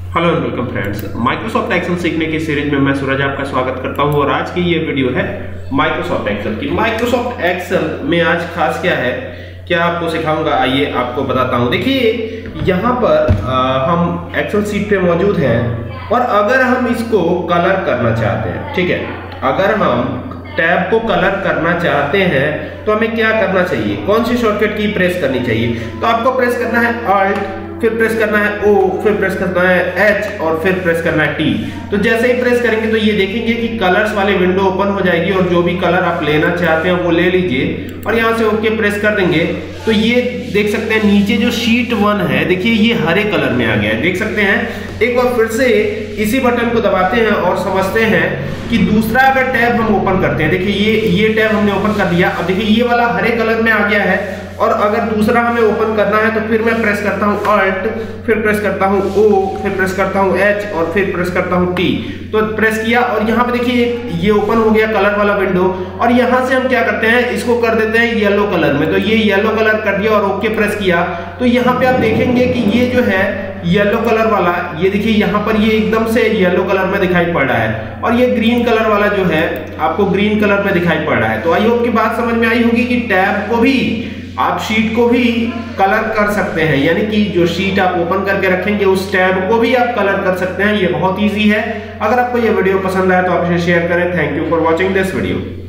Hello and welcome friends, Microsoft Excel सीखने की series में मैं सूरज आपका स्वागत करता हूं और आज की ये वीडियो है माइक्रोसॉफ्ट एक्सेल की। माइक्रोसॉफ्ट एक्सेल में आज खास क्या आपको सिखाऊंगा, आइए आपको बताता हूं। देखिए यहाँ पर हम एक्सेल सीट पे मौजूद हैं और अगर हम इसको कलर करना चाहते हैं, ठीक है, अगर हम टैब को कलर करना चाहते हैं तो हमें क्या करना चाहिए, कौन सी शॉर्टकट की प्रेस करनी चाहिए? तो आपको प्रेस करना है Alt, फिर प्रेस करना है O, फिर प्रेस करना है H और फिर प्रेस करना है T। तो जैसे ही प्रेस करेंगे तो ये देखेंगे कि कलर्स वाली विंडो ओपन हो जाएगी और जो भी कलर आप लेना चाहते हैं वो ले लीजिए और यहाँ से ओके प्रेस कर देंगे तो ये देख सकते हैं नीचे जो शीट 1 है, देखिए ये हरे कलर में आ गया है, देख सकते हैं। एक बार फिर से इसी बटन को दबाते हैं और समझते हैं कि दूसरा अगर टैब हम ओपन करते हैं, देखिए ये टैब हमने ओपन कर दिया। अब देखिए ये वाला हरे कलर में आ गया है और अगर दूसरा हमें ओपन करना है तो फिर मैं प्रेस करता हूं Alt, फिर प्रेस करता हूं O, फिर प्रेस करता हूं H और फिर प्रेस करता हूं T। तो प्रेस किया और यहाँ पे देखिए ये ओपन हो गया कलर वाला विंडो और यहाँ से हम क्या करते हैं, इसको कर देते हैं येलो कलर में। तो ये येलो कलर कर दिया और ओके प्रेस किया तो यहाँ पे आप देखेंगे कि ये जो है येलो कलर वाला, ये देखिए यहाँ पर ये एकदम से येलो कलर में दिखाई पड़ रहा है और ये ग्रीन कलर वाला जो है आपको ग्रीन कलर में दिखाई पड़ रहा है। तो आई होप की बात समझ में आई होगी कि टैब को भी आप शीट को भी कलर कर सकते हैं, यानी कि जो शीट आप ओपन करके रखेंगे उस टैब को भी आप कलर कर सकते हैं। ये बहुत इजी है। अगर आपको ये वीडियो पसंद आया तो आप इसे शेयर करें। Thank you for watching this video.